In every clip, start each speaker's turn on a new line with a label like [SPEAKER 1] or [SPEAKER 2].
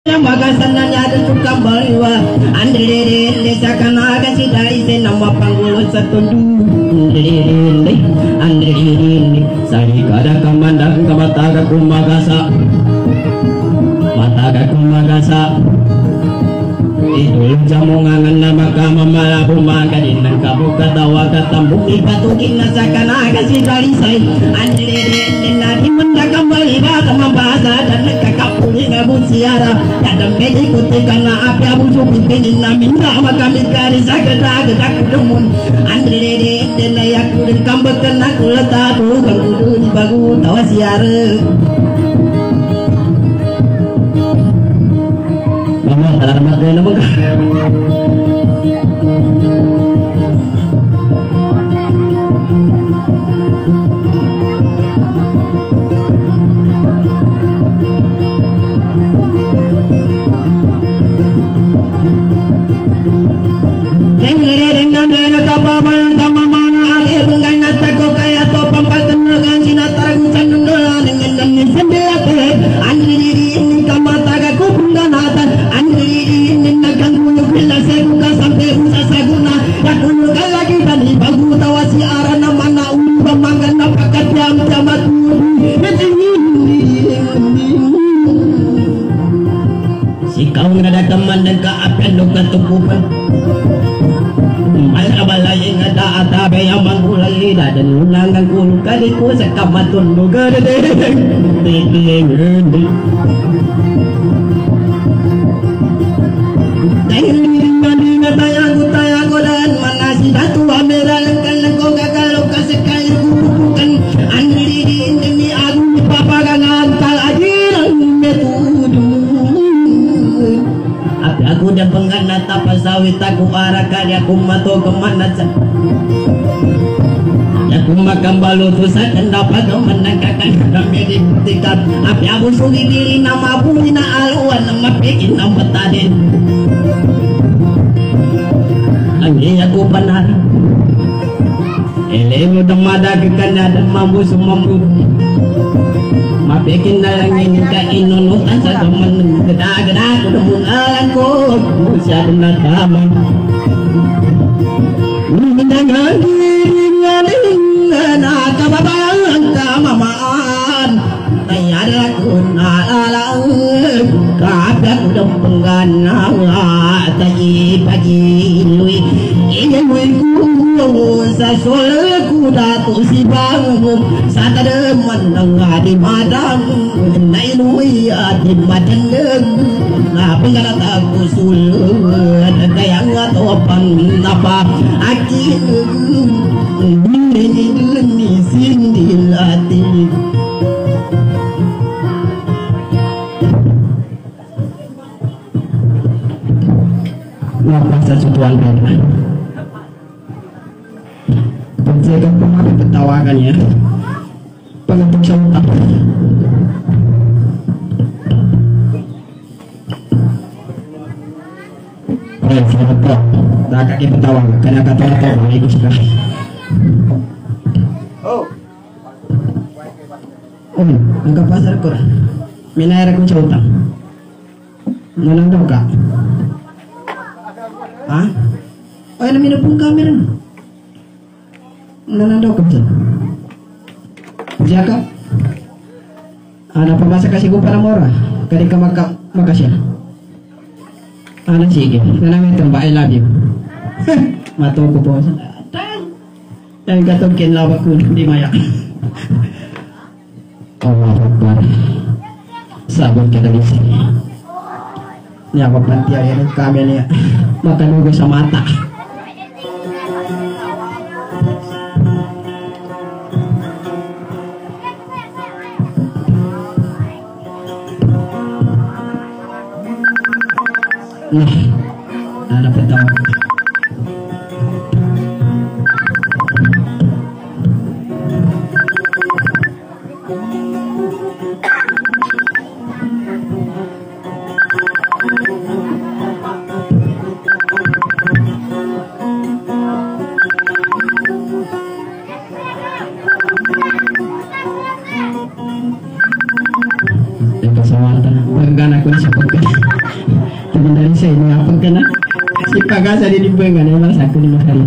[SPEAKER 1] Magasananya ada tukang baliwa Andre desa kanaga si dari se nama panggul setundu Andre sari kada kamandang kamataga kumagasa mataga kumagasa itu jamungan nama kama malabu magadin nang kabuka tawa katambuk ikatukin nasa kanaga si dari se Andre nadi mendaga baliwa kamabasa dan kakapuli ngabusiara kadang kaya ikuti karena api abu cukup pinin namin nama kami kari sakit kedemun Andre dan layak dan kambek kena kulata bukan kudu dibagu tawa siara mama alamat dia nama teman dan keapian luka tukupan Al-abalay nga daatabe yang manggulay dan unangan kulu kaliku sa kamatun lugar dahil nga tayago dan manasi datu ameral kalang ko gagalaw kasekay kukukan anlilin ni agung papagangan talagirang metudu aku dan penganat apa sawit aku arakan aku mato kemana aku makan balutusan dan dapat menangkakan kami dibuktikan api aku sugi diri nama bunina aluan nama pekin nama tadin angin aku benar elemu demada kekanda dan mampu semampu mapekin dalangin ka inunutan sa temen geda-geda kedemungan ko usya benar tama dengan dirinya dengan kababayan kamamaan tayada kunalalang kabyak udang penggana tayi pagi lui ingin ku sa sole kuda tu si bangun sa tademan nang di madang nai lui di madan na penggana taku sul kayang topan apa akin ni sindil ati pasal setuan beda penjagaan pemakai tertawakan ya pengetuk sautak selamat bro tak kaki pentawa kena kata orang ikut sudah angka pasar kur minayara kun sautak nanang daw ka ah oh ini minum pun kamera nanando kapten jaka ana pamasa kasih ko para mora kadi ka makasya ana sige nanami tamba I love you mato ko po dan katong kinlawa ko di maya Allah Akbar sabot ka dari sini niya magpantiya yan kami niya makalugo sa mata nah dapat tahu yang kesawatan bagaimana aku disebutkan teman dari saya ini apa kena si pagasa di dibengan emang satu 5 hari.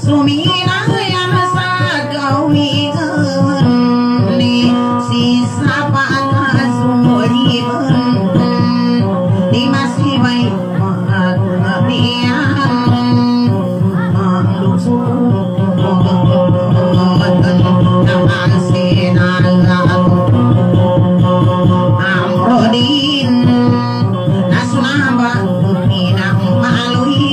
[SPEAKER 2] Sumina yang sagawi ni sisa pakai suri di masih baik mahabian makhluk nama sinar amrodin nasunaba minang malui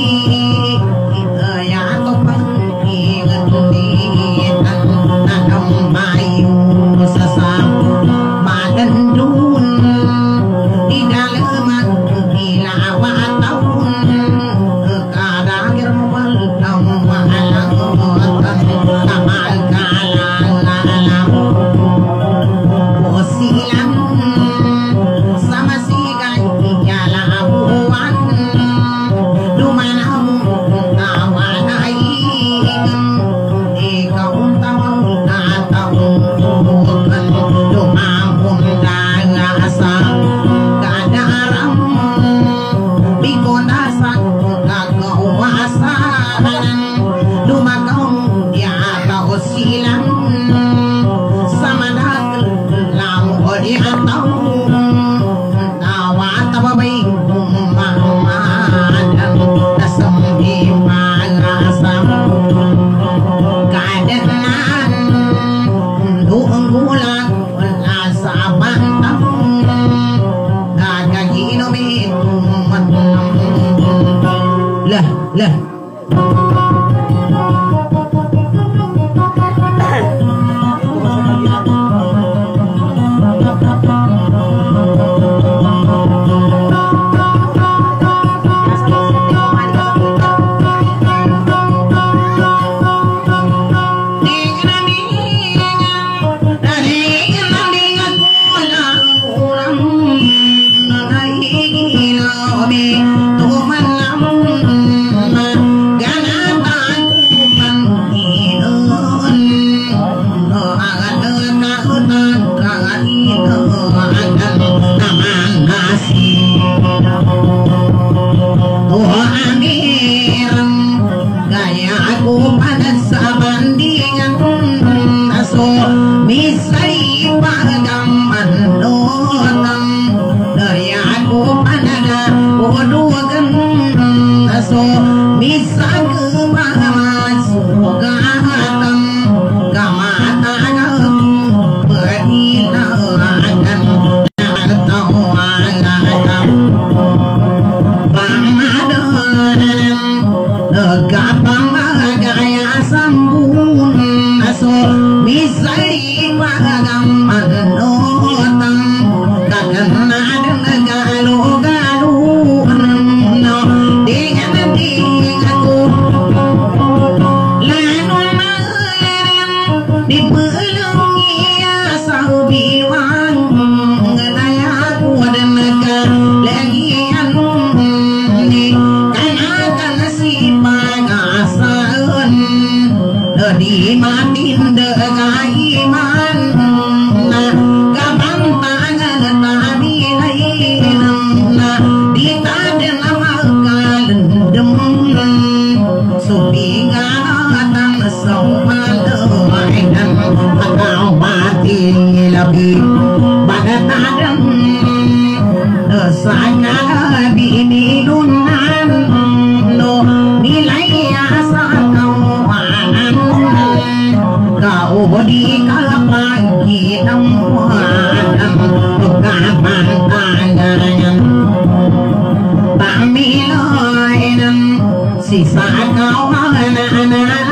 [SPEAKER 2] sisa kau anak-anak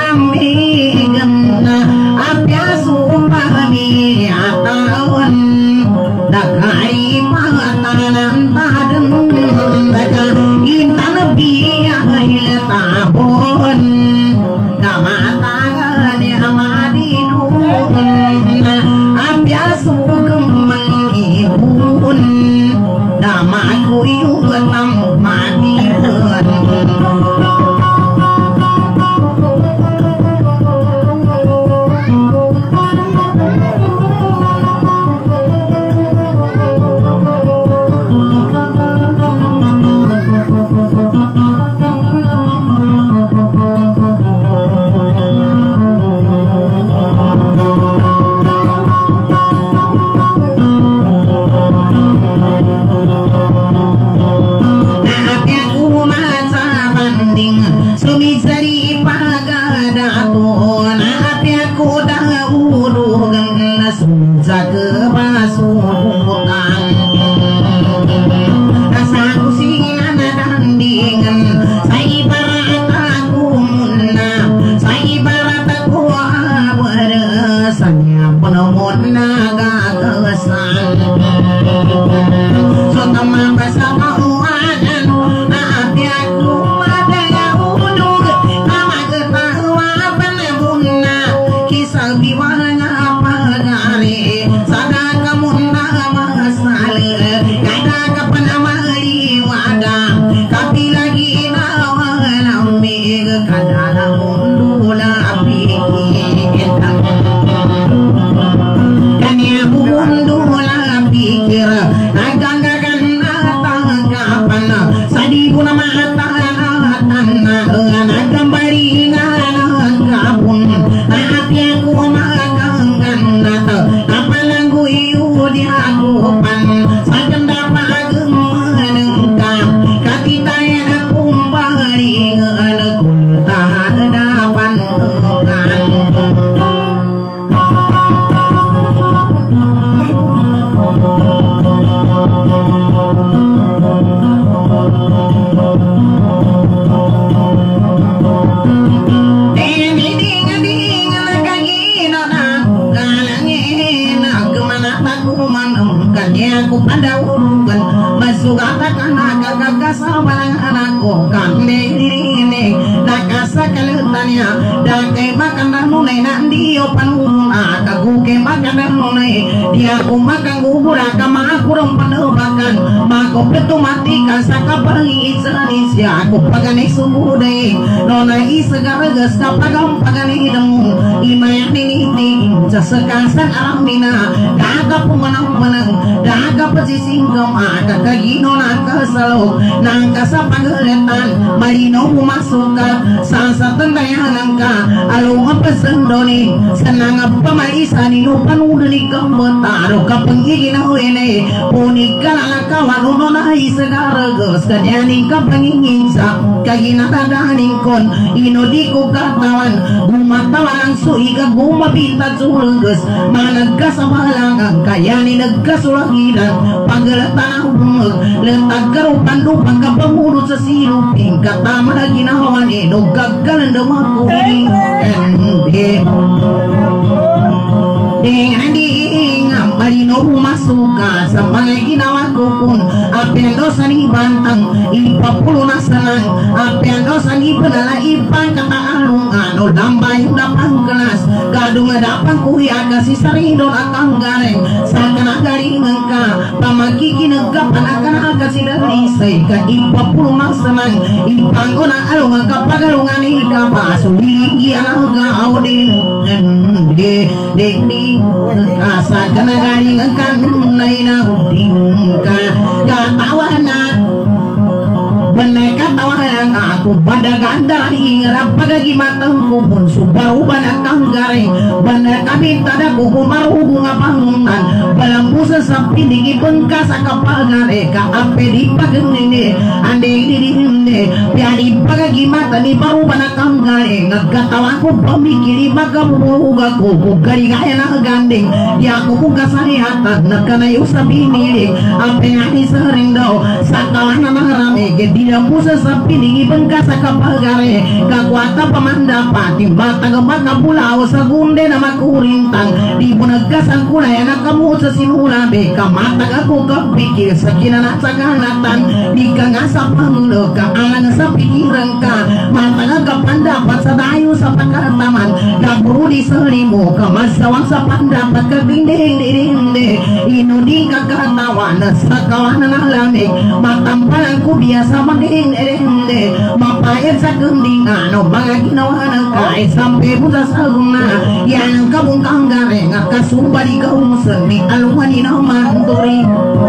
[SPEAKER 2] ambigan apya sumpah tahun dakai patanan paden daga intan biaya tahun kamatan amadinun apya sugem ibun damaku yutam madiun nya dakai makan nune nandio panun akaku ke makan nune dia aku makan gubur akama aku rompano makan mako petu mati kasaka pangi Indonesia aku pagani sumude nona isegara gas kapagam pagani demu imayani niti sesekasan alamina daga pumanang daga pesising kemaka kagino nangka salok nangka sapagaletan marino masuka sasa tendaya nangka alunga pesendoni senang apa maisani nupan udeni kambetaro kapengigina wene punika lakawan nona isegara gas kadyaning kapengingsa kagina tadaning kon inodiku katawan gumatawan sui ka gumabita sulges managka sa malangang kayani nagkasulagidan paggalatan bumag letag karupan lupang kapamurot sa siluping katama na ginawa ni nugkagkalan daw makuling ding marino masuka sa mga ginawa ko kun apendo sa ni bantang ipapulo na sanang apendo sa ni panala ipang kataalong ano dambay udapang kelas kadung adapang kuya kasi sarino akang gareng sa kanagaringan ka pamakikinagkapan akan kasi dalisay ka ipapulo na sanang ipang ko na along kapagalungan ikapa suligi ang gaaw din asa kanagaring ang kanunay na huding ka katawan na Benay katawanan ako badaganda hingarap pagagimatang kupon subaruban at kanggari Benay kami tada kupon maruhong apangunan balambusa sa pinigi bengka sa kapagari kaape di paganini andi didinde piadi pagagimata ni baruban at kanggari nagkatawan ko pamikiri magamuruga ko kugari kaya na ganding di ako kung kasarihatan nagkanayo sa binilig ang pengani sa rin daw sa kawanan ng rami tidak pusa sa piningi bengka sa kapagare kakwata pamandapat timba tagamag pulau sa gunde na makurintang di mo nagkasang kulay na kamut sa sinulabi kamatag ako kapikir sa kinanat sa kanatan di ka nga sa pangulo kaalang sa pikiran ka matag kapandapat sa dayo sa pagkataman kabrudi sa limo kamasawang sa pandapat kabinding-dindi inudi kakatawan sa kawanan ng lamig matampalan ko biasa manding-dindi mapayat sa gendingan o mga ginawa ng kahit sampai mo sa saguna yan ang kabungkang garing at kasumba di kaumusan ni alungan ni na manturi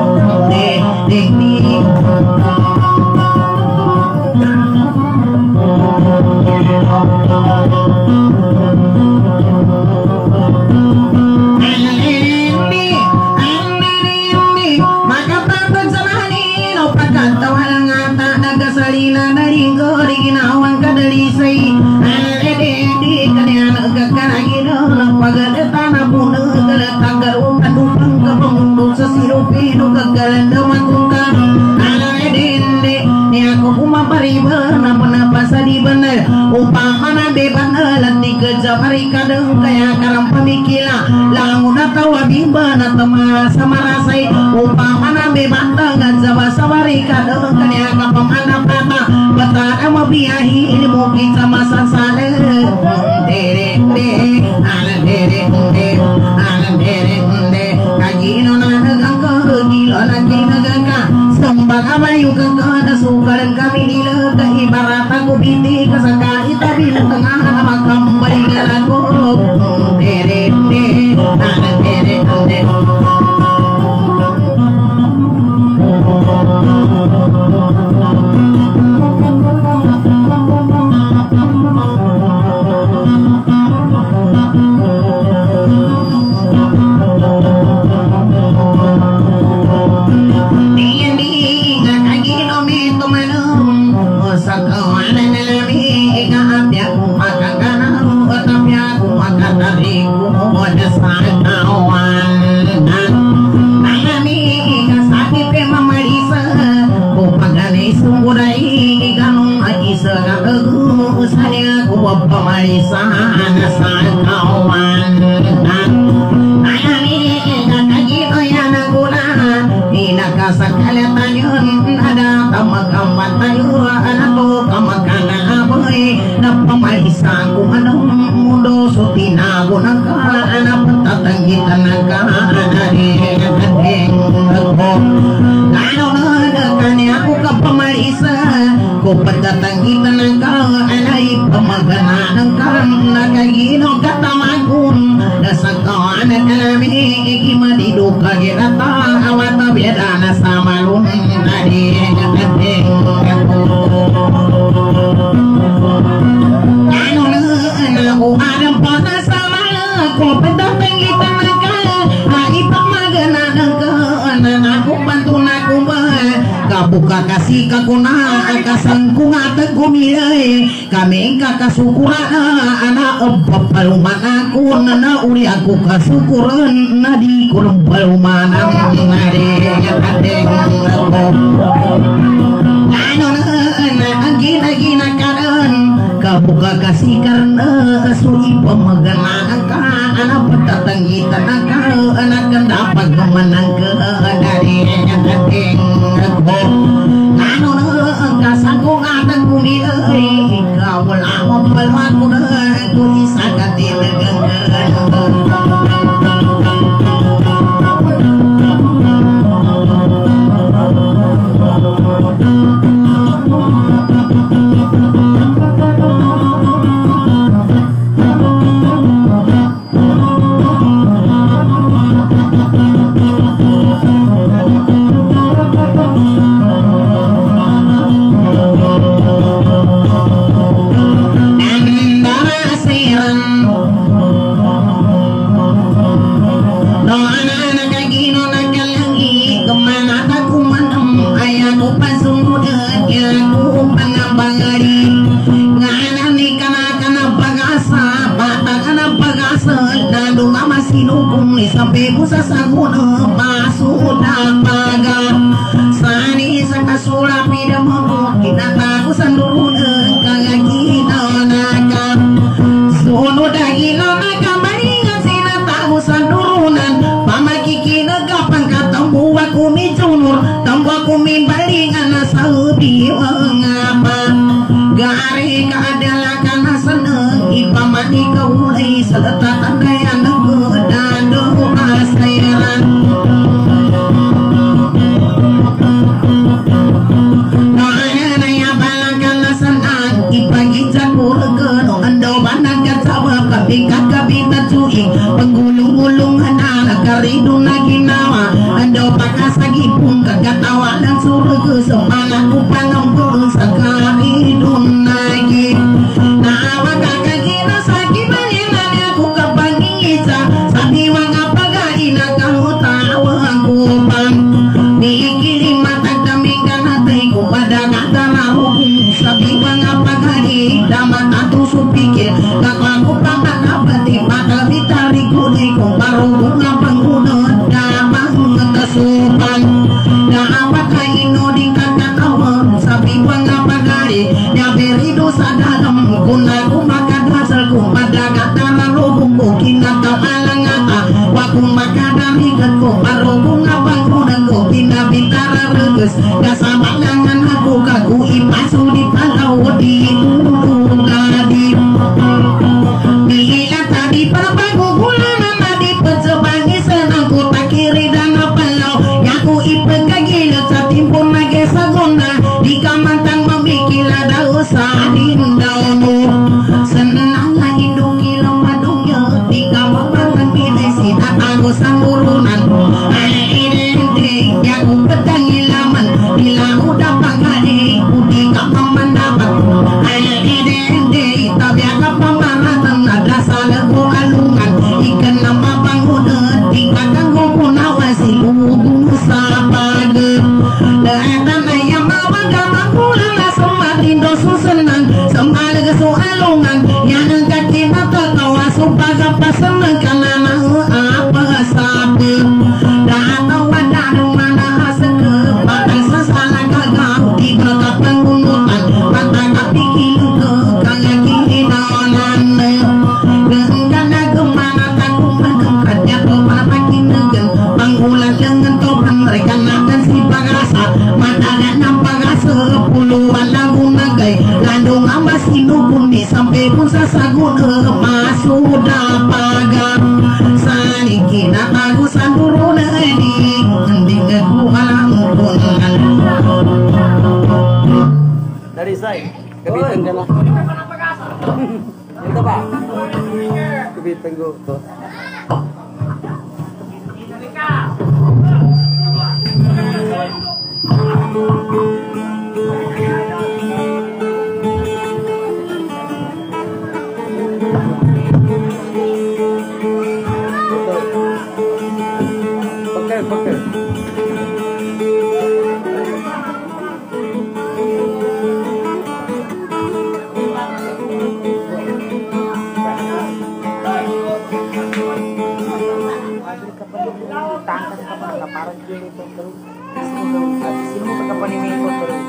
[SPEAKER 2] salina dari gori ginawan kadalisay alede di kanyan gakaragino pagada tanah pun galatagar upadupang kapangundu sa silupino kagalan damatungka alede ni ako kumapariba na panapasa di bener upama na bebanal ni kejamari kadang kaya karang pamikila langun atau abimba na tama samarasay upama na bebantang gazaba sawari kadang kaya kapamana pata batara mabiyahi ini mungkin sama sasale dere kagino na nagangka gilo na ginagaka sembaga mayu kagana sukaran kami nila ibarat aku binti kasangka itabi ng tengah na magkambali na ako dere sangku manang mundo sutina gunang kana pentatang kita nangkana deng ko lalo na kani aku ka pamarisa ko pentatang kita nangkana anai pamagana nangkan nakagino katamagun nasakawan kalami ikimadi duka girata awata beda na samalun deng ano na ko adam pa na samala ko pentatang kita nangkana ai pamagana nangkan aku bantu naku kabuka kasih kakuna kasangkung atag kumilay kami kakasukuran anak paluman aku nana uli aku kasukuran na di kulong paluman ang ano na gina karan kabuka kasih karena sui pemagana ka anak petatanggitan ka anak kanda pagmanang ke dari ano na kasangkung atag kumilay kawala mo paluman ko na kuni sagatin sampai busa sanguna pasuda paga sani sakasula pida mo kita sandurun kagakita naka sono dagilo naka maringa sina tahu sandurunan pamakikina kapang katambu aku mijunur tambu aku mimbalingan saudi ngapa gare kaadala kana seneng ipamani kaulai seletatan daya negedado asairan noana ya balakana senang ipagi jakur keno ando banak kacawa kabika kabita cuing penggulung-gulung anak karidun naginawa ando pakasagi pun kagatawa dan suruh ke semana kupanong turun sekali dun lagi nah awak kagina sakit banyak aku kepangica sabi wanga pagaina kau tahu aku bang dikirim mata kami kana taiku pada kata rahu sabi wanga pagani damat atu supikir aku pakat abadi mata bitari kuni ko baru bunga panggunot damang kesupan na awak kaino di kata kawan sabi wanga pagani nyaberi dosa dalam kuna kumaka dasar kumada kata lalu kina kamalang ata waku makadam ikat ko baru bunga panggunang ko bina bintara reges kasamalangan aku kaku ipasu di palau di gunung gadi bila tadi perpagu gulanan tadi pecobangi senang ku tak kiri dan palau yaku ipegagila satimpun nage sagona di kamantang memikila dausa dindaunu senang hidung kilau madungnya di kamantang pilih si tatago sangurunan identik yaku petangi laman bila udah pagani udi kapaman dapat identik tabiaka pamaratan ada salah ko alungan ikan nama pangudet di kakang ko punawasi lugung sapage datan ayam mawagama kulana semarindo susenang semalag so alungan yang katina tatawa supaga pasenang kanana apa sabe datan wadan mana haseke bakal sesala kagau di belakang panggunutan mata kapikir ke kagaki naonan gengana gemana taku mengkatnya ke papakin negen panggulan dengan topan mereka makan si pagasa mata dan nampak puluhan lagu nagai landung ambas inupun di sampai pun sasa sudah pagam saniki na agusan duruna di ndinga ku alam kungan
[SPEAKER 3] Dari saya, kebitan ka na. Ito ba? Kebitan ko to. Pakai. Parang gini ito terus. Sino mo pagkapanimay ko terus?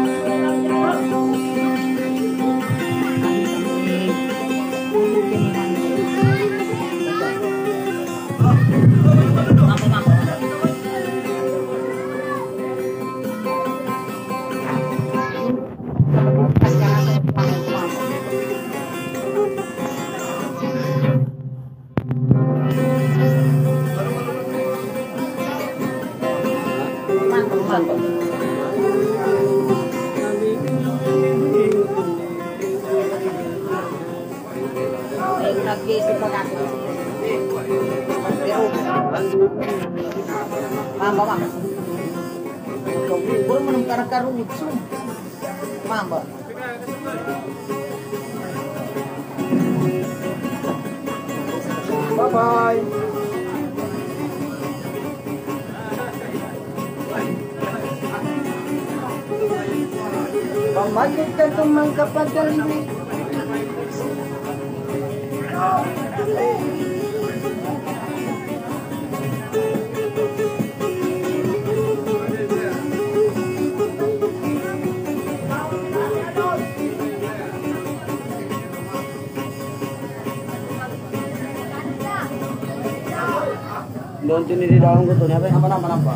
[SPEAKER 2] Mamba. Kau belum karut sum. Mamba.
[SPEAKER 3] Bye bye.
[SPEAKER 2] Pamagit ka tumang kapatid.
[SPEAKER 3] Doon tinididawang ko to. Niya ba? Nama pa.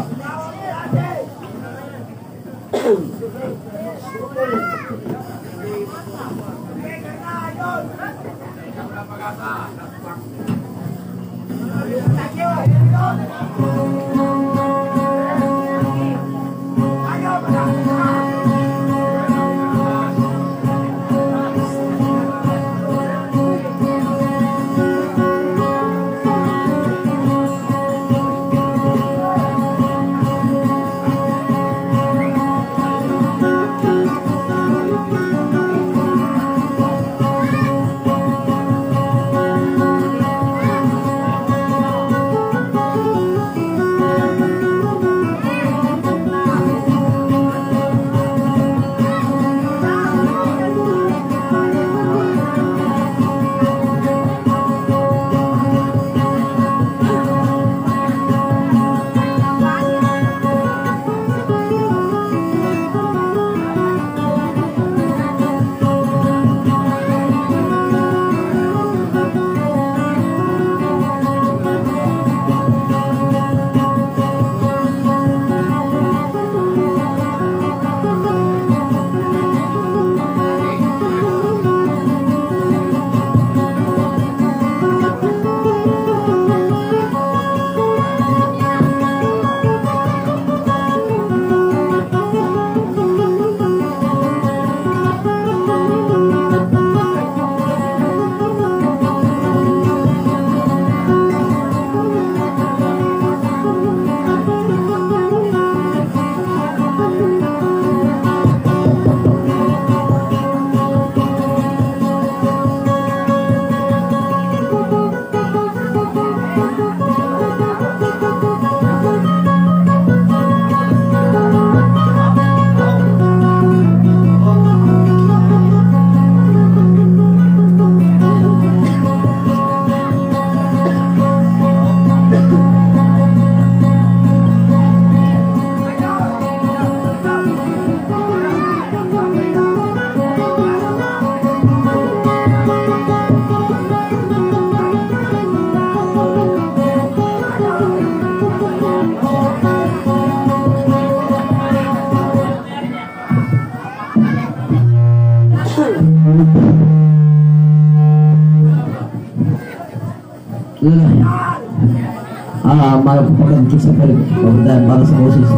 [SPEAKER 1] Malah pegang kisah kali kemudian balas posisi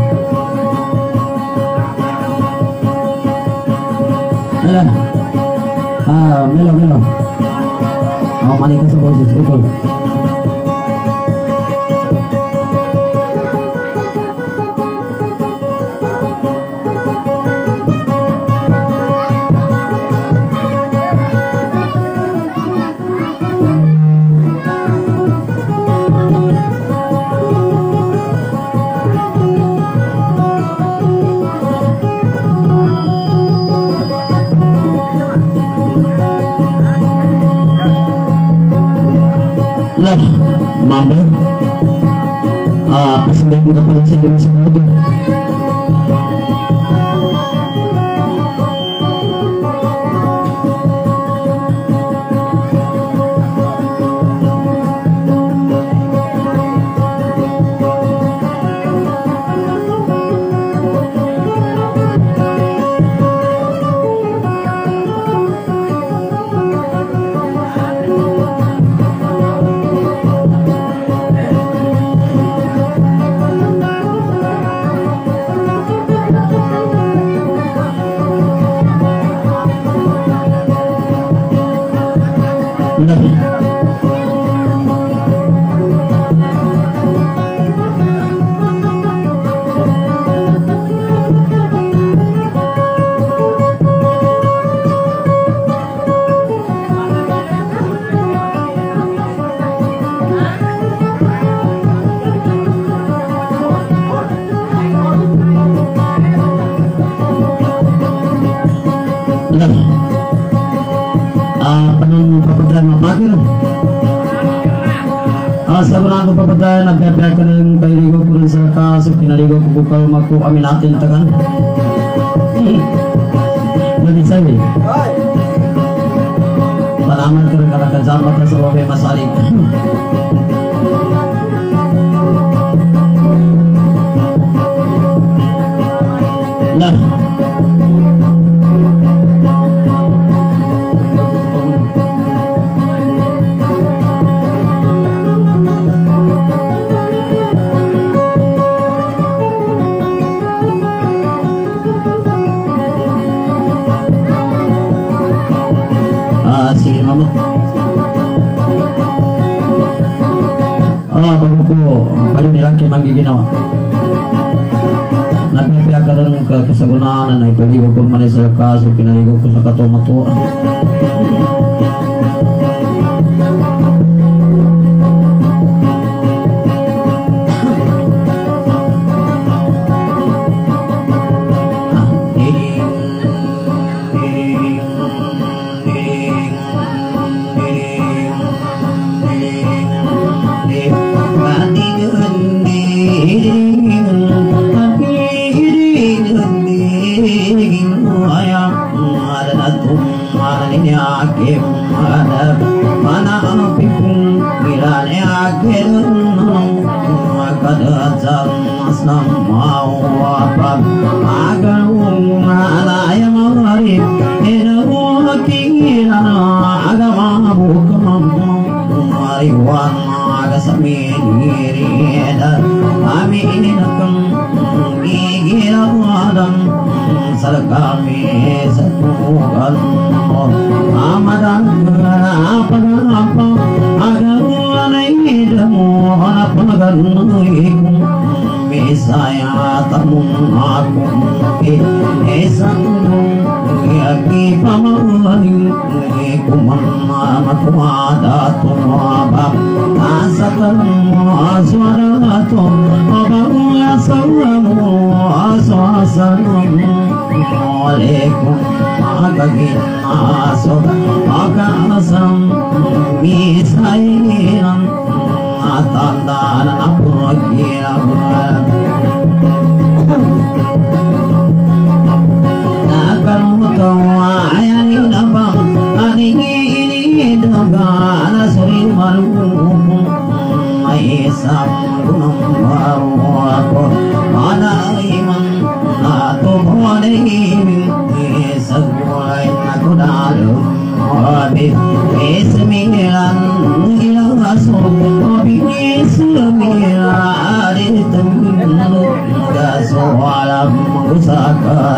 [SPEAKER 1] melo malaikat seposisi betul. Mampu presiden kita paling sendiri semua itu Sabarang kepepetan nagpapyakan ng kailigo kurun sa kaso pinaligo kubukal maku aminatin takan Bagi sabi Panaman ka rin kalakasan mata sa wabe masaling Nah sige mama bago ko paling nilaki magiginawa nagpapiyakalan ka kasagunan na ipaligo ko man sa kaso pinaligo ko sa katomatuan Bismillah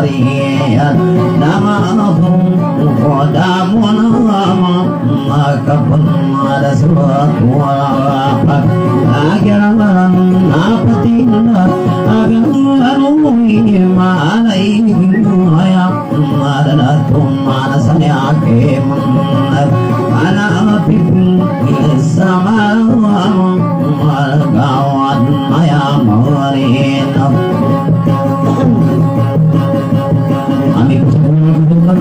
[SPEAKER 2] Marian Namahum Kodamunama Makapun ada suatu apa Agaran Napatina Agaranui Malai Ayam Madanatum Manasanya Keman Anapipun Sama Malgawan Maya Marina Ami kusukan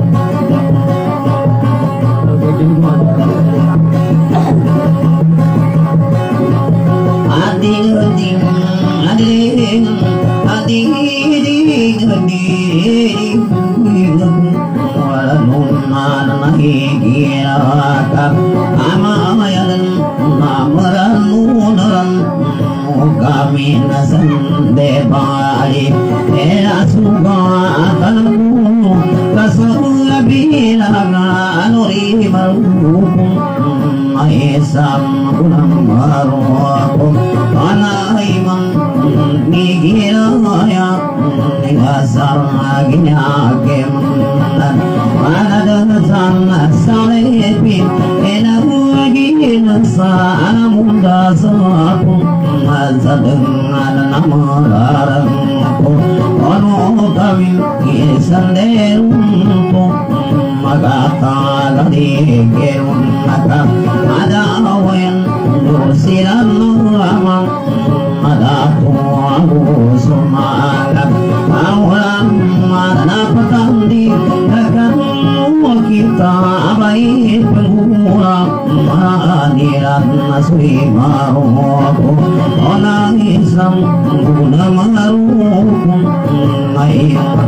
[SPEAKER 2] kami nasan debali era suga atamu kasula bilaga anuri marukum maesam kunam marukum anaiman nigiraya nigasar aginya keman anada sana salepi enaruagina sa anamunda sakum dengan namalarangku ono kami kisanderunku magata gadi kerunaka ada awen dursiran lama ada tuaku sumaga awalan mana petandi akan kita abai pengguna mahadiran nasri maruku ona islam guna maruku ayat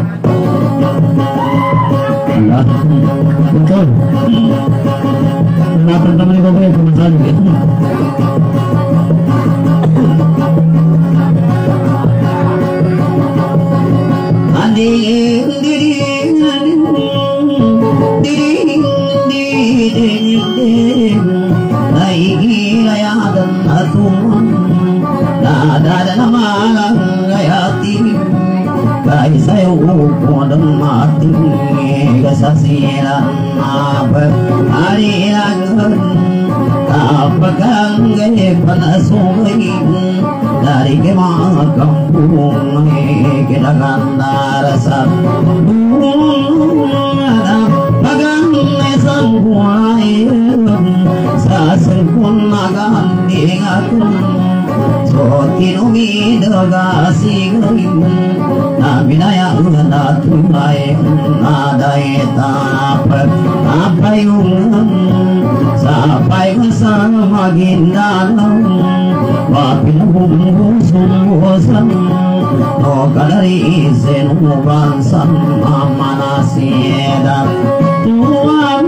[SPEAKER 2] betul nah pertama ini kau yang masalah gitu saya udah mati kesasiran apa hari lagun apakah gaya panasui dari kemana kampung kita kandar rasa bagang nesan kuai sasengkun nagan diingatun Sotinumi dagasi gayun Nabinaya unatunay Naday tapat Apayung Sapay sa magindalang Wapinabungusong No kalari isenubansan Mamanasieda Tuwang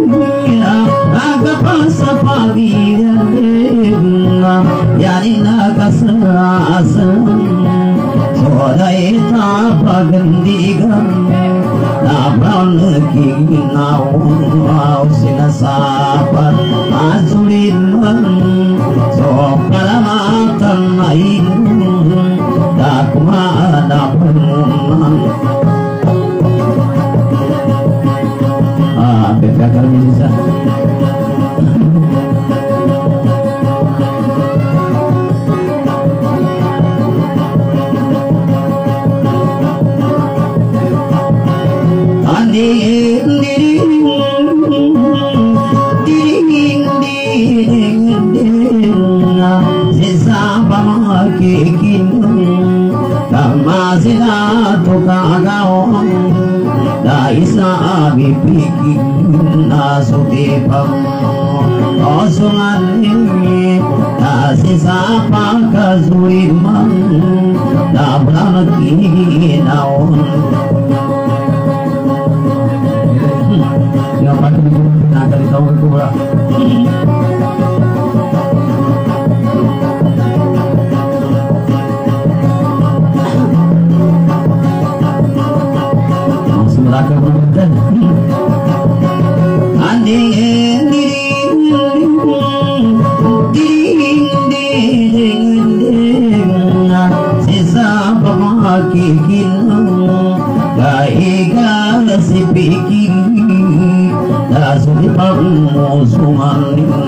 [SPEAKER 2] agapa sa pag-ibig yani nakasasan soday tapagandigan nabang nagiginaw sinasapat asulit man so palamatan ay dakumadapan Bekakal bisa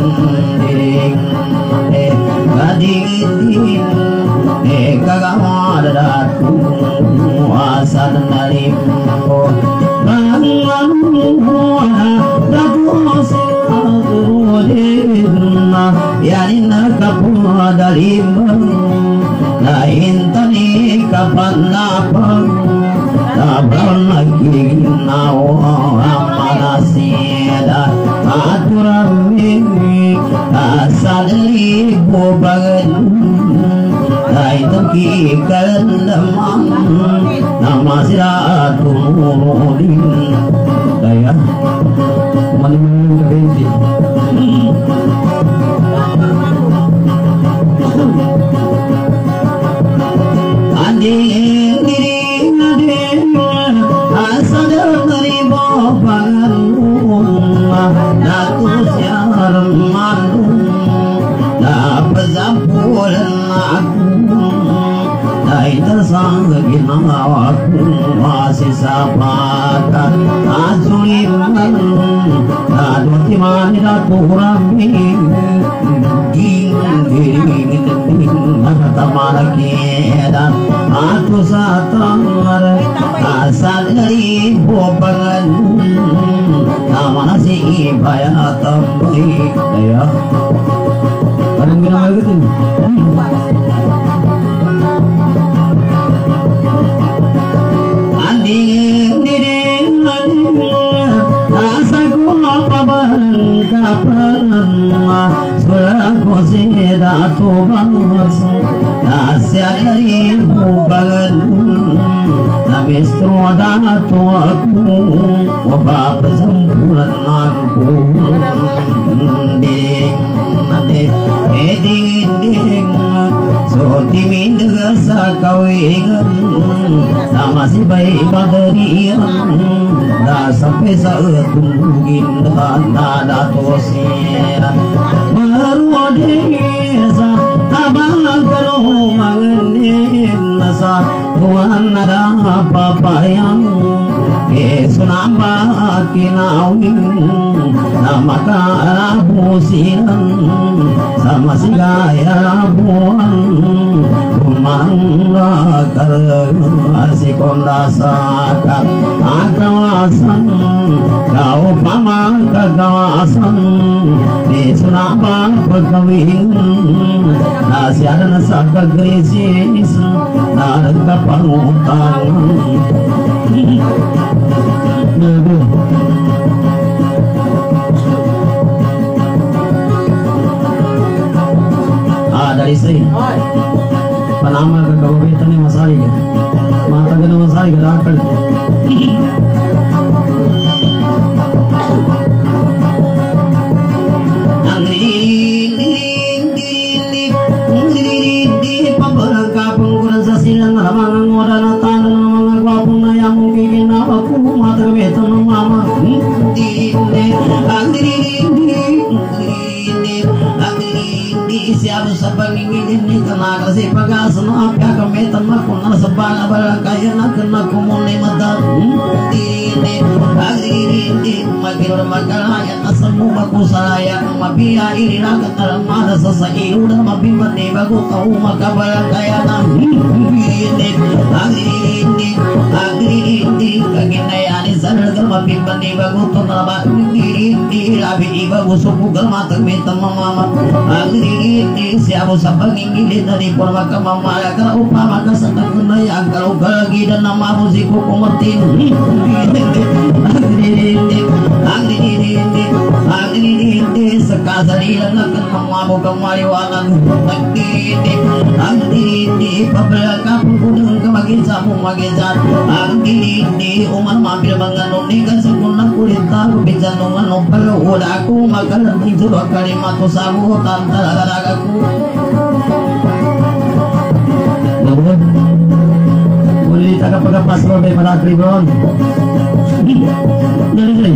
[SPEAKER 1] diring kadingin kagamadatu asal nalim yanina kapadalim lain tani kapan napang tabang lagi nawa manasida aturan ini asal libu bagan lain teki kalam nama siratumudin daya teman-teman kebenti ading diri ading asal dari bobangan natu siar mandu na pezampulan aku dai tersang ginawaku masih sapaka azuliman adu timani ratu rami ding tamara keda aku satamar asal dari bobangan nama si ibaya tambai daya kadang gina gitu anding diri asaku kabar kapan suraku seda tu bangus asyik dari bukan habis terada tu aku wabah sempurna aku ding ding so timin gasa kawingan sama si bayi badarian dah sampai saat tungguin dan ada tosia baru desa abang kalau mangenin nasa Tuhan ada apa yang kesunamba kinawin nama karabusiran sama si gaya buan kumangga si kondasakan akawasan kau paman kagawasan di sunaba pagawin nasiadan sa kagrisis nagkapangutang dari sini panama kagawitan ni masari ka matagal na masari ka lakal pabarang kapang kurang sa silang mga ngora na tanong ng mga gwapong na yang kikinawa ko matagawitan ng mama siapa sabang ingin ini kena kasih pagas nak kakametan makun nasabana barangkaya nak kena kumulai mata ini makin bermakalaya nasamu baku saya mabia ini nak dalam mana sesai udah mabimban ni bagu tahu maka barangkaya nak ini kagina yani sadar mabimban ni bagu tu nalaba ini labi ibagu suku galmatag metan mama ini siapa sabang ingin dari permaka mamala kalau upama kesenang kenaya kalau lagi dan nama musiku kumertin ini sekasari dan akan memabu kemariwanan ini pabelaka pun kemakin samu makin zat ini umat mampir mengandung kan sempurna kulit tahu bijanungan nopal udah aku makan itu dua kalimat sabu tantara aku boleh tak apa pas sampai pada kribon dari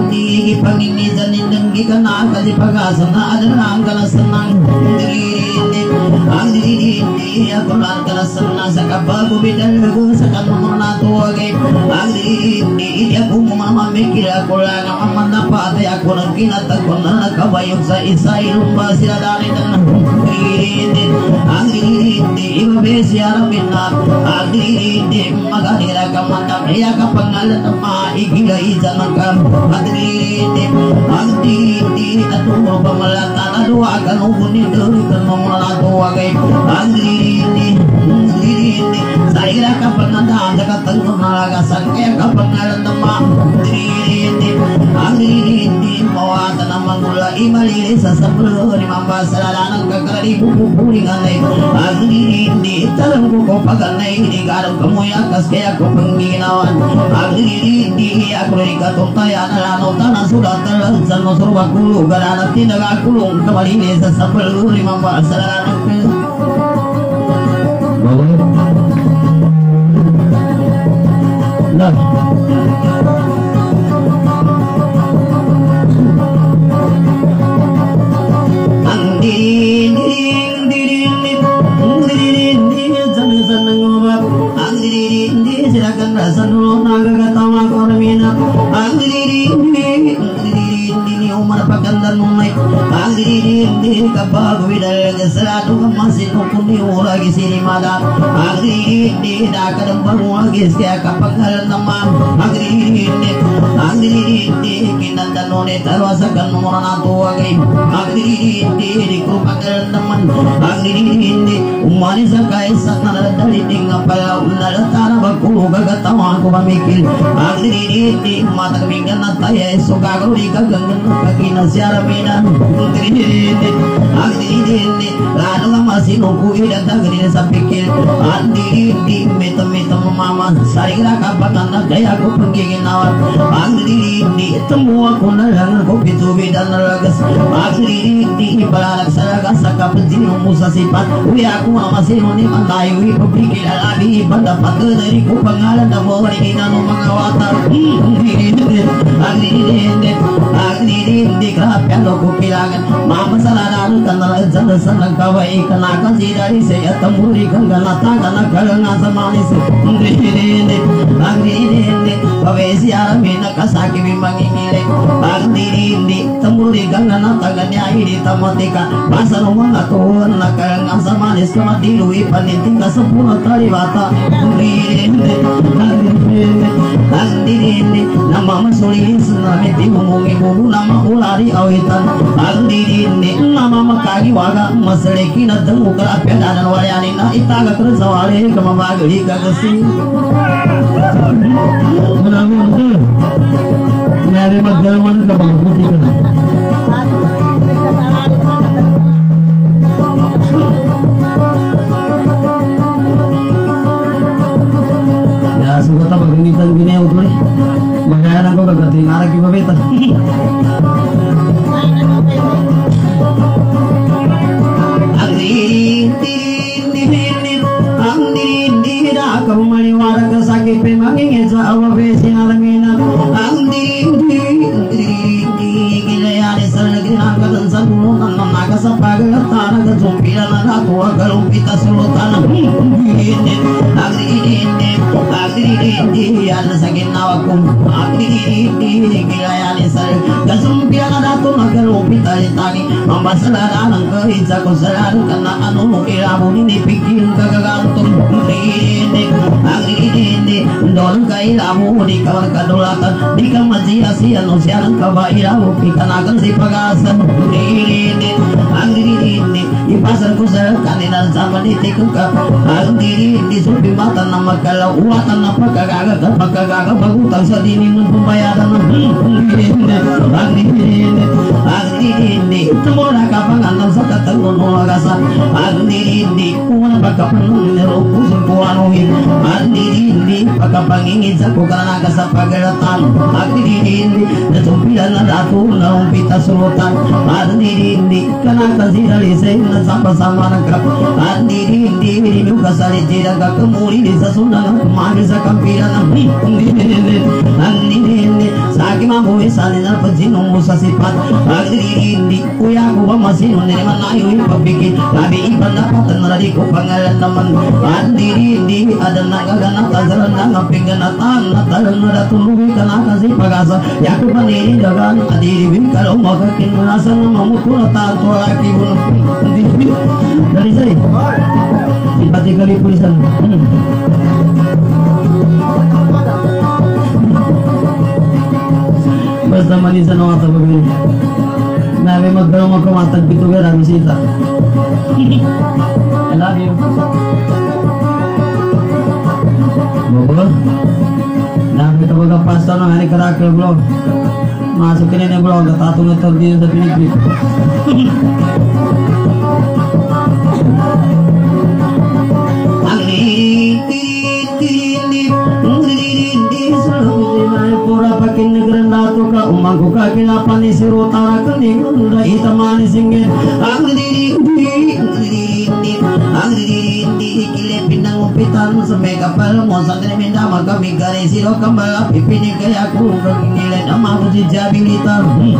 [SPEAKER 2] di panginisan indeng gikana kasi pagasana adarang kana senang ang diri aku lan kana senang sa kabago bidal ko sa kanong natuwag ang diri aku mama mikir aku lang ang manapate ako nang kinatagpon na nakabayog sa isa ilumba sila dali na ang diri ibabesi arapina ang diri maganira ka matapaya ka pangalan na maigila isanang ang diri atuwa pamalatan aduwa ka nubunin dari ka mamalatuwa kay ang diri saya ka pangalan sa katangkong nalagasan kaya ka pangalan na diri ang diri mawatan ang mangula imalili sa sablo ni mambasalanang kakarari buburing anay ang diri talang ko paganay hindi garang kamuyakas kaya ko panginawan ang diri ako rin katumpayan alano tanang sulat talang sa nosurwa kulo garanat tinagakulong kamalili sa sablo ni mambasalanang Nah, ang diri silakan rasa dulu nagagatawa ko ramina ang diri umar pagandan nunay ang diri kapag bidal sarado ka masino kundi uragi sinimada ang diri dakadang baruagis kaya kapag halan naman ang diri kinandan nunay tarwasakan muna natuwagay ang diri kupagalan naman ang diri umani sa kaisa naladaliting nga pala nalatara bagkulo gagatawa ko mamikil ang diri mata kaminggan na tayo so gagawin kagangan kakinasyaramina ang diri lalo nga masino kuwi dagdagin sa pikil ang diri mita mama sarira kapagan na kaya ko panggiginawan ang diri tumuwa ko na lang ko pitubidan na lagas ang diri palalag sa lagas sa kapansinong mo sa sipat uwi ako masino ni mantayo ipapikil alabi ipandapat dari ko pangalan na mo rin ng mga watar ang diri kapyan ko kilangan mamasalaran ka na sa nagkawai ka na kasi dari saya tamuri kang ganataga na kalanga sa manis ang diri pawesi aramin na kasaki mimangingilin ang diri tamuri kang ganataga niya hindi tamatika basa ng mga tuwan na kalanga sa manis kamatilu ipaninting ka sa punat talibata ang diri na mamasulis na miti mumungi mumu na maulari awitan ang diri na mamakagi waga masaliki na dangu kalapyan dan walayani na itaga tersawari kamabagali kagasi menanggung nyari magdalaman ka pagputi ka na ya suka tak paginitan gini utuh magayan ako kagating arak ibabeta ang diri kau maniwara ka sakit pemangingin sa awabesi alamina ang diri gilayani sa nagrinagalan sa bulutan ng nagasapagatana ka sumpila na natuwa galumpita sulutan ang diri yan sa ginawa ko ang diri gilayani sa kasumpila na nato nagalumpita litani mamasalaran ang kahit sa kusalaran ka na ano ilamo ninipigil kagagantong ang diri doon ka ilamo di ka magkadulatan di ka masiyasiyan o siya ng kabailamo pikanagan si pag-asan ang diri ipasar ko sa kanina sa maniti ko ka ang diri subimatan na magkalauwatan na pagkagaga pagutang sa dini mong pumbayaran ang diri tumura ka panganam sa katangon o agasa ang diri kung
[SPEAKER 1] pakapanong neroko simpuanuhin andindi pakapangingin sa kukarana ka sa pagaratan andindi natumpilan na dato na umpita sulutan andindi kanaka siralisay na sama-sama ng krap andindi rinyo kasalitira ka kamuli sa sundan kumami sa kampilan andindi sa aking mabuhay salin na pagsinong mo sa sipat andindi kuya ko ba masino naman na yung ipapikit labi iba na patanarali ko pangalan naman andindi ada nagaganap tazaran na napinganatan natalan na natulubi ka na kasi pag-asa yaku panini dagan adiribin kalau makakinulasan na mamuto na tato laki mo dari saya simpati kali pulisan basta manisan ako sa pagbihin nabi magkaroon magkamatag pitugar ang bisita I love you Bobo nabi ito magkapasta ng hari karakter vlog masukin ini vlog tatong ito dito sa pinipit pura pakin negara natu ka umangku ka kinapani siru tara kening unda itamani singin angdi kile pinang upitan sampai kapal mo sa minda maka migare siro kambal pipini kaya aku kengile nama puji jabilitar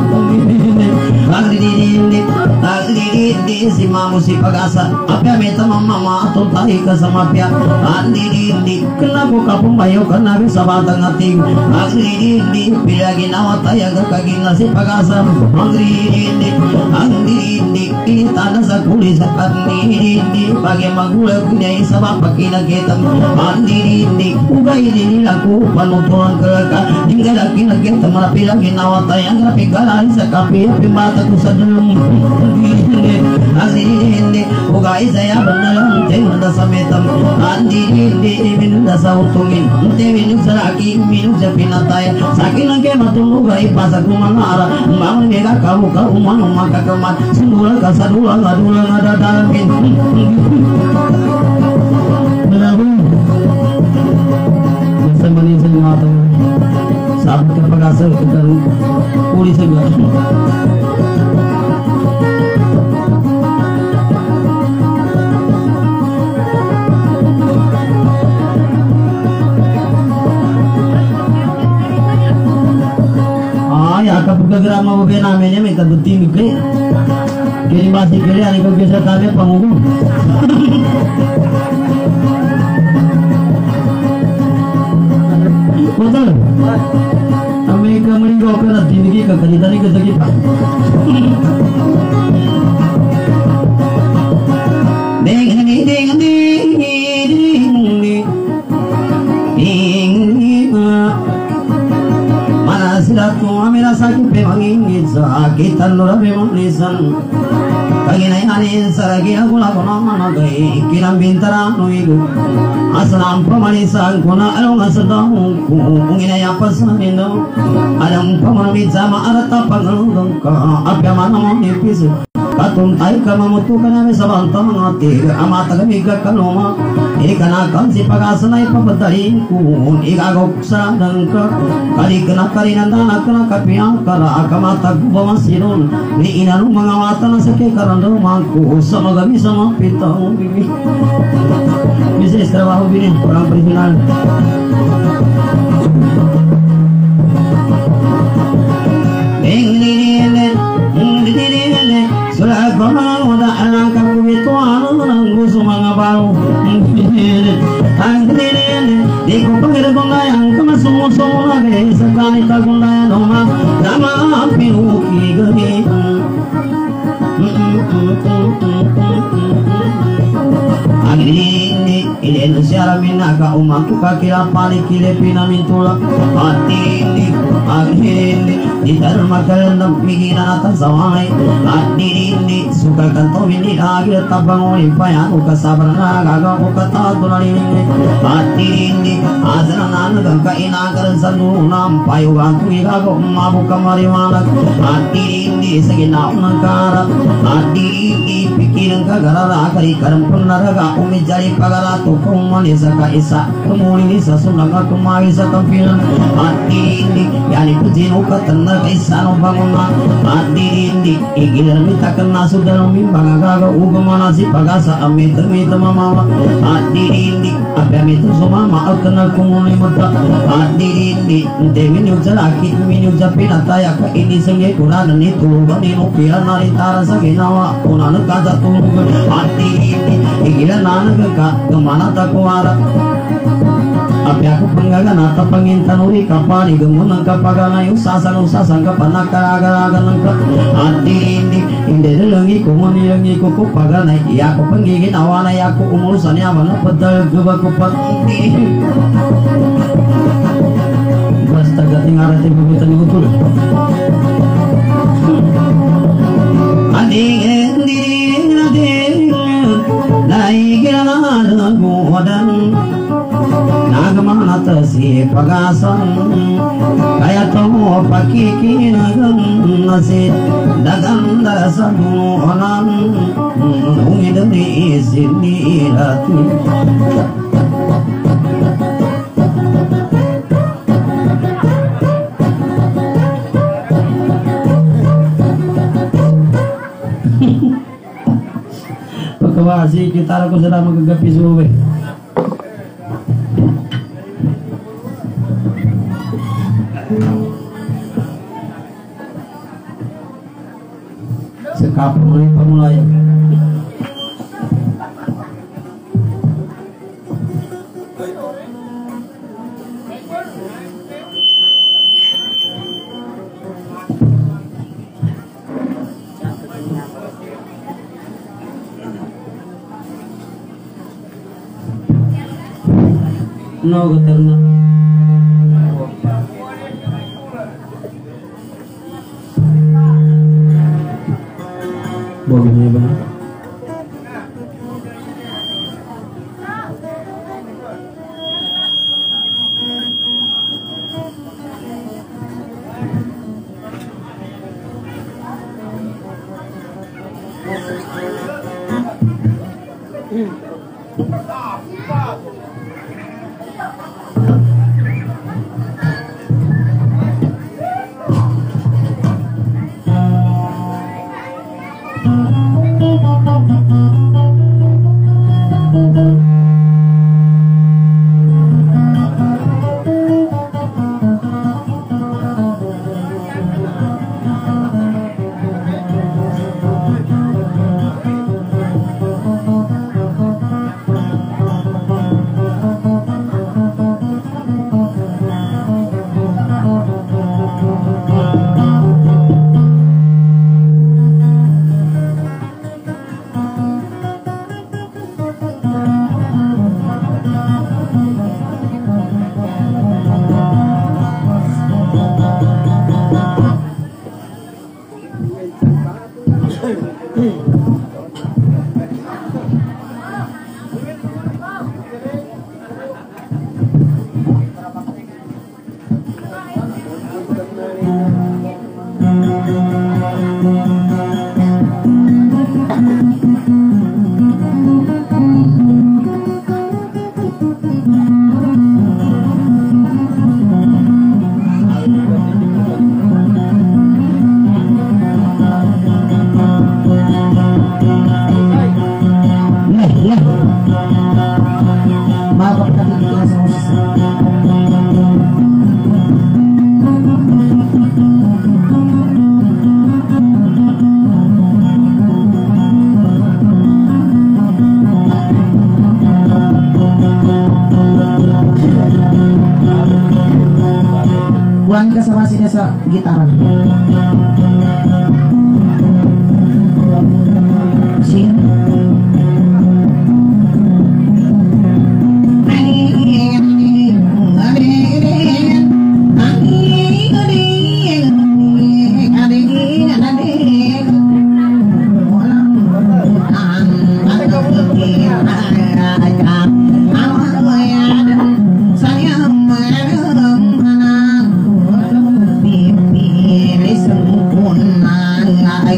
[SPEAKER 1] angdi si mamu si pagasa apa meta mama atau tahi ka sama pia angdi kenapa kapung bayo karena bisa batang ating angdi bila ginawa tayo kaging si pagasa angdi ini tanda sa kulis sa angdi pagi magula kunyai sabab pakinagitang andiri ugay nila ko panuturan kalaka hingga lagi nagita malapila ginawa tayo ang napigalan sa kapi pimata ko sa dalong andiri ugay saya benalang tengah sa metam andiri minunda sa utungin minum sa laki minum sa pinatay sakin ang kaya matulugay pasag lumangara mga nila kamu ka umano makakamat sundula ka sa dulang nadadalapin Benar-benar Bisa manis mga ito Sabi ka pag-asa Ikaw uli sa iba ya kapag kagrama mo ba namin niya may kadutin ikli kini masih kili ani ko bisa kami pangugo betul kami mending ko na tinigi ka kanita ni kasagi pa Silatu amira sakit pemangin sakit tanura pemanisan kaginai hanin saragi aku lakona mana gai kiram bintara nuigu aslam pemanisan kona alung asadang ungina ya pasanindo alam pemani sama arata pangalung ka apya mana mau nipis katung tai kama mutu kana me sabantang ati amata kami ka kanoma ikana kan si pagasana ipabatarin kun igagok sa dangka kali kena karinanda kana kapiang kara akamata gubamasirun ni inanong mga mata na sakay karando mangku sama gabi sama pitang bibi bisa trabaho bini orang personal sudah kau udah anak kamu itu orang gusu mangabau di kupangir gondayang kama sumu lagi sekali tak gondayang doma nama piruki gani ini ile nusyara minaka umaku kakira pali kile pinamintula atini aghini dharma kalendam migina tasawai atini suka kanto mini agir tabangoni payanu kasabrana gaga ukata dunani atini azana naga kaina karan sanu nam payu gantu igago mabu kamari mana atini segina unangkara adi pikiran kagara kari karam punaraga umi jari pagara tu kumani saka isa kumuni isa sunanga kumai isa kampilan adi yani kujino katanda isa no banguna adi igilar mita kena sudah mimbang gaga ugumana si pagasa amit mama adi apa itu semua maaf kena kumuni muda adi dewi nyujalaki minujapinata ya ke ini sengi kurang itu bani nukira naritara saginawa unan kaza tunggu hati igira nanak kemana takuara api aku penggagan atau pengintanuri kapani gemunang kapagana usasang kapanakaraga nangka hati ini lengi kumuni lengi kuku pagana ya aku penggigit awana ya aku umurusannya mana pedal gebaku pati astaga tinggal ada bubutan betul. Ading naik jalan godan nagamana tasi pagasan kayak tahu pakai kinagan nasi dagang dasanu onan ungin dari sini rati. Pagkawasi kita ako sila magagapi suwe. Sekapun ulit pamulay. No, betul na. Bognya ba?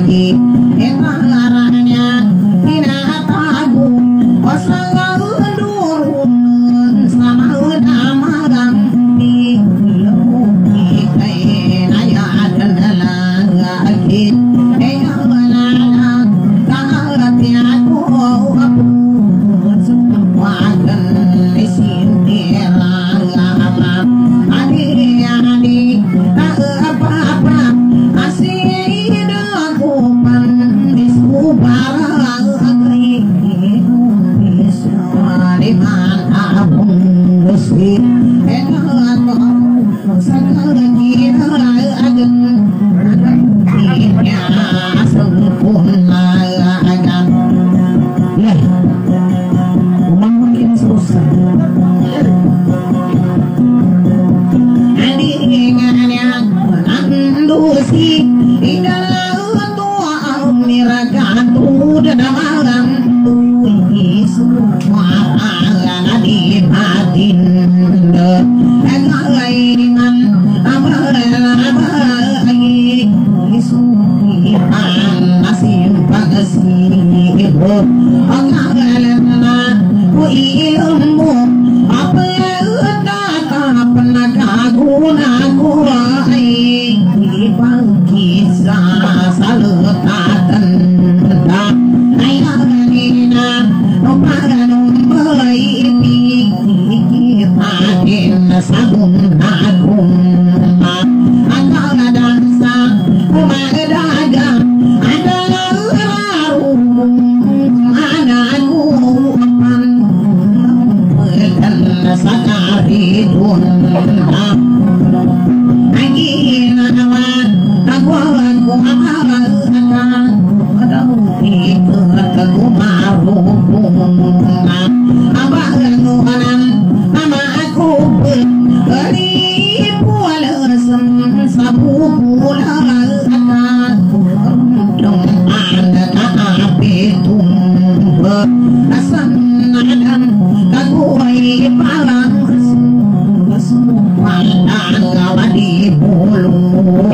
[SPEAKER 2] lagi enaranya tinatagu wasangalurun sama udamaram di luki kaina ya lagi eyalana karati aku wakan isintira adi apa-apa asih dakuman disubara liman abung gusti enak segala kira agen agennya sempurna agan lah umang makin susah adingannya nandusi idalah tua mirakatu dan malam semua di batin engaiman amalai suihan nasim pagasi angalana ilmu apa data penaguna kuai bangkit salutatan ayalina sabun agung antara dansa dagang adalah larung anakku dan sakari dunna angin awan aku akan itu aku marupuna abangan nama aku beri pualasem sabu pula aku dong ada api tumbuh asam nadam kaguai palang semua ngawadi bulu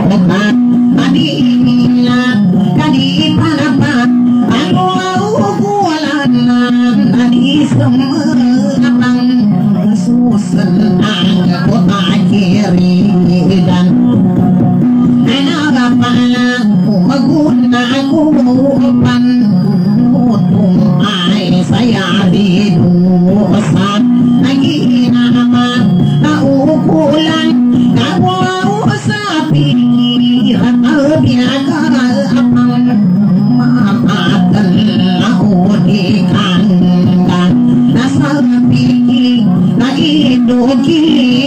[SPEAKER 2] adina kadi panapa aku kualan adi semerang susun aku tak kiri dan anak aku maguna aku pan utung ai saya di dosa lagi nama ukulan aku sapi rata biaga apang maafkan aku di kandang nasapi lagi doki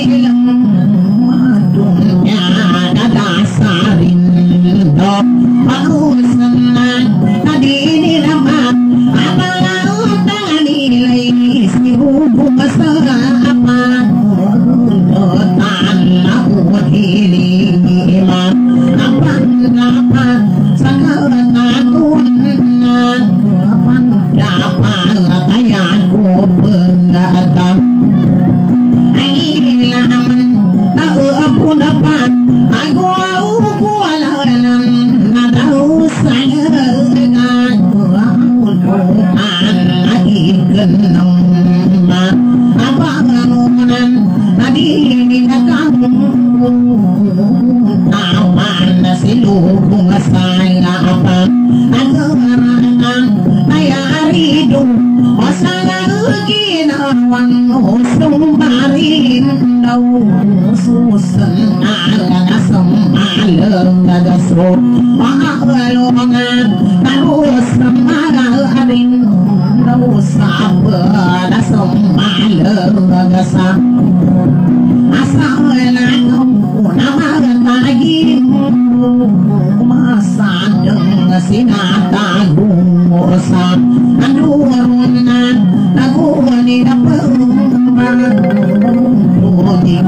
[SPEAKER 2] madungnya dadasarin do aku senang tadi ini nama apalah tadi lagi si hubung mesra apa dotan aku diri apa sekarang aku apa dapat kayaku pendatang tahu aku dapat aku kualan tahu saya aku lagi kenang apa ngamunan tadi ini kamu awan silubung saya apa aku ngarang ayah ridu masalah ginawan sumbarin daw susan ala samalang nagaso makalongan tarus samaral arin daw sabad samalang nagasa asalanom unamaran lagi masadang sinatagong osa anurunan naguni na pangmanguni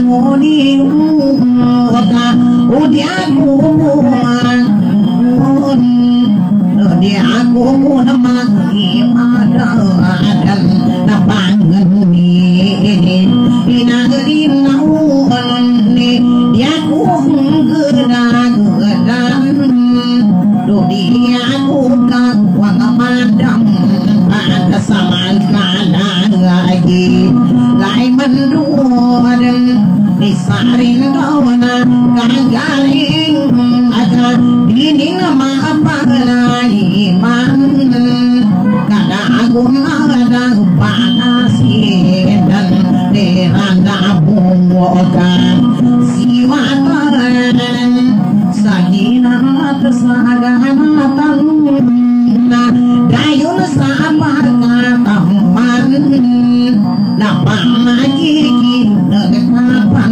[SPEAKER 2] ngoni uta udiaku aku namagi dan napangan ni inagri naun ni diaku gedan do diaku kakwang madam ada sama kanan lagi lai menduan disaring dawana kagaling akan dini nama apa iman kada agung ada panasin dan deranda bungokan siwatan sakinah tersagana dayun sabar kataman lapang lagi kita kapan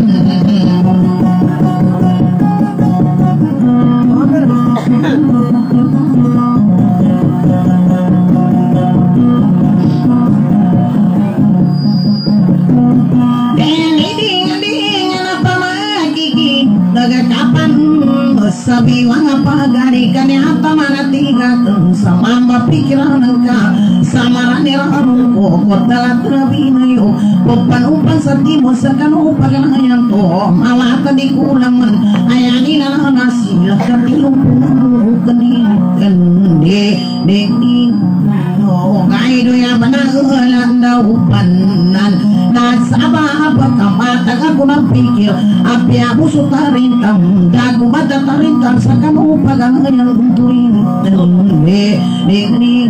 [SPEAKER 2] sabiwang apa gari kani apa mana tiga sama pikiran engkau sama nirang ko kotalat rabinayo popan upan sati mosakan upakan ayam to malah tadi kulangan ayani na nasilah katilung kenikan de oh gai do ya banang daw panan nasaba apa kamata aku napikir api aku sutarintang dagu mata tarintang sakan upakan ayam tuin de